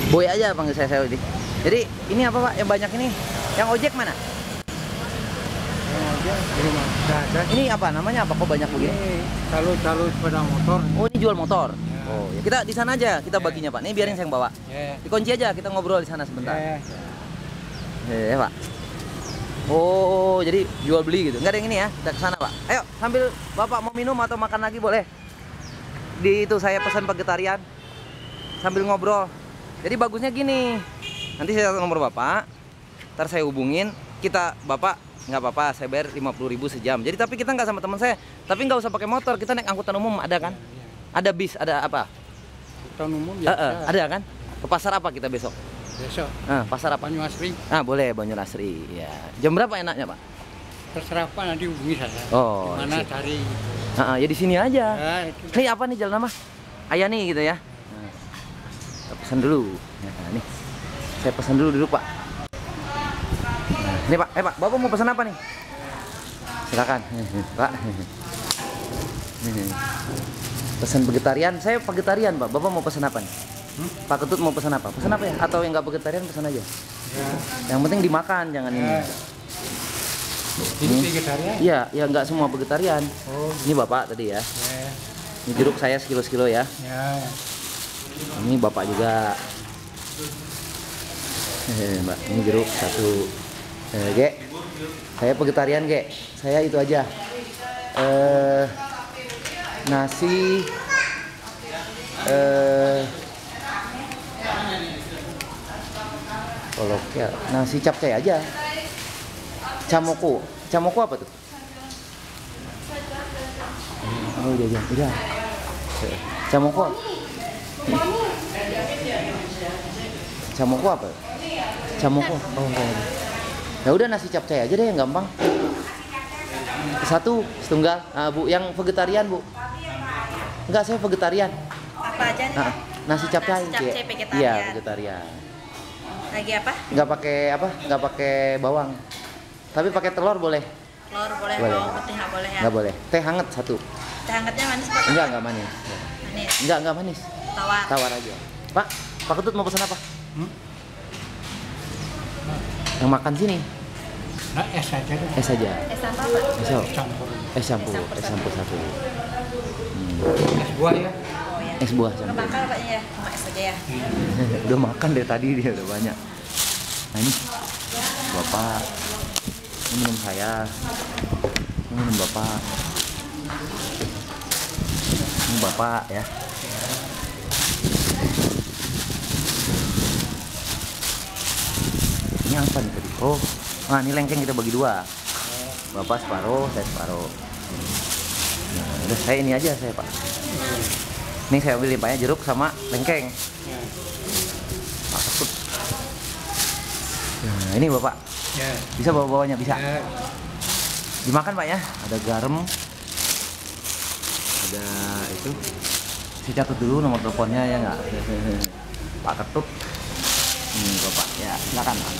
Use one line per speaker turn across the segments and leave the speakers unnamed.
Boy aja panggil saya ini. Jadi ini apa Pak yang banyak ini? Yang ojek mana?
Yang ojek belum ada.
Ini apa namanya, apa kok banyak begini?
Ini calo sepeda motor.
Oh ini jual motor.
Ya.
Oh ya. Kita di sana aja kita baginya Pak. Nih biarin saya yang bawa.
Ya.
Dikunci aja, kita ngobrol di sana sebentar.
Ya.
Pak. Oh jadi jual beli gitu. Enggak ada yang ini ya? Kita ke sana Pak. Ayo sambil Bapak mau minum atau makan lagi boleh. Di itu saya pesan vegetarian sambil ngobrol. Jadi bagusnya gini. Nanti saya nomor Bapak. Ntar saya hubungin. Kita Bapak nggak apa-apa, saya bayar 50.000 sejam. Jadi tapi kita nggak sama teman saya. Tapi nggak usah pakai motor, kita naik angkutan umum ada kan? Ada bis, ada apa?
Angkutan umum ya.
Ada kan? Ke pasar apa kita besok?
Besok.
Pasar apa?
Banyuasri.
Boleh Banyuasri. Ya. Jam berapa enaknya Pak?
Terserah Pak, nanti hubungi saya.
Oh,
Mana
siap.
cari?
Ya di sini aja.
Ya, itu.
Nih apa nih jalan nama? Ayani gitu ya. Kita pesan dulu. Nah, nih. Saya pesan dulu Pak. Nih Pak, Pak, Bapak mau pesan apa nih? Silakan, Pak. Pesan vegetarian, saya vegetarian Pak. Bapak mau pesan apa nih? Pak Ketut mau pesan apa? Pesan apa ya? Atau yang nggak vegetarian pesan aja.
Ya.
Yang penting dimakan, jangan ini.
Ini vegetarian?
Iya, ya nggak semua vegetarian.
Oh.
Ini Bapak tadi ya.
Ya.
Ini jeruk saya sekilo ya.
Ya.
Ini Bapak juga. Mbak, ini jeruk satu. Ge, saya vegetarian Ge. Saya itu aja. Nasi. Koloknya nasi capcay aja. Camoko apa tuh? Oh iya. Camoko apa? Camoko. Oh. Ya udah nasi capcay aja deh yang gampang. Satu setunggal. Bu, yang vegetarian Bu. Enggak, saya vegetarian.
Apa aja nih?
Nasi capcay.
Nasi capcay vegetarian.
Iya, vegetarian.
Lagi apa?
Nggak pakai bawang. Tapi pakai telur boleh.
Telur boleh,
Boleh.
bawang putih nggak boleh ya?
Nggak boleh. Teh hangat satu.
Teh hangatnya manis Pak?
Enggak manis.
Manis.
Enggak manis.
Tawar.
Tawar aja. Pak Ketut mau pesan apa? Yang makan sini.
Nah, es aja deh.
Es aja.
Es apa Pak?
Campur.
Es campur satu.
Es buah ya.
Oh ya.
Es buah
Nggak
campur.
bakal Pak ya? Cuma es aja ya?
Udah makan dari tadi dia udah banyak. Nah ini Bapak, ini minum saya, ini minum Bapak, ini Bapak ya. Ini apa nih tadi? Oh, ini lengkeng kita bagi dua. Bapak separuh, saya separuh. Nah, udah saya ini aja saya Pak. Ini saya ambil limpahnya jeruk sama lengkeng. Pak Ketut. Nah, ini Bapak.
Ya.
Bisa bawa-bawanya bisa.
Ya.
Dimakan Pak ya. Ada garam. Ada itu. Saya catat dulu nomor teleponnya ya nggak. Pak Ketut. Ini Bapak ya, silakan Pak.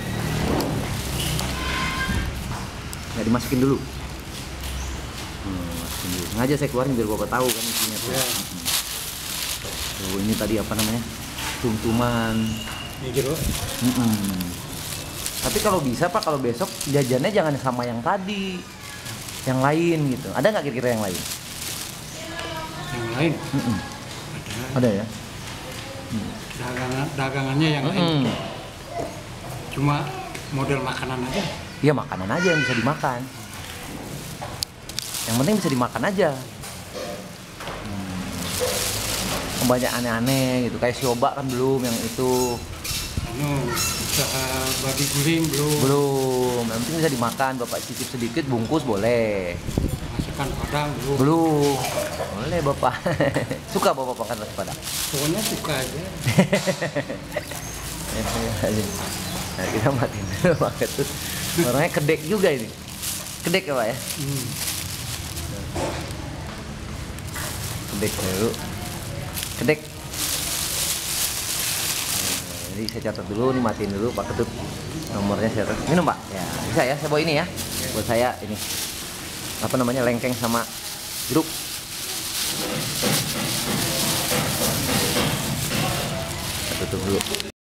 Ya dimasukin dulu. Masukin dulu. Sengaja saya keluarin biar Bapak tahu kan isinya tuh.
Ya.
Tuh, ini tadi apa namanya? Tum-tuman.
Ini jeruk.
Tapi kalau bisa Pak, kalau besok jajannya jangan sama yang tadi, yang lain gitu. Ada nggak kira-kira yang lain?
Yang lain
Ada ya?
dagangannya yang lain. Cuma model makanan aja.
Iya makanan aja yang bisa dimakan. Yang penting bisa dimakan aja. Banyak aneh-aneh gitu, kayak sioba kan belum, yang itu
Usaha babi guling
belum. Yang penting bisa dimakan. Bapak cicip sedikit, bungkus boleh.
Masakan Padang
Belum. Boleh Bapak. Suka Bapak makan nasi Padang?
Pokoknya suka aja.
Nah, kita matiin dulu Pak Ketut. Orangnya kedek juga ini. Kedek ya Pak ya? Kedek dulu. Kedek. Jadi saya catat dulu, nih matiin dulu Pak Ketut. Nomornya saya catat. Minum Pak? Ya, bisa ya, saya bawa ini ya. Buat saya ini. Apa namanya? Lengkeng sama jeruk. tutup dulu.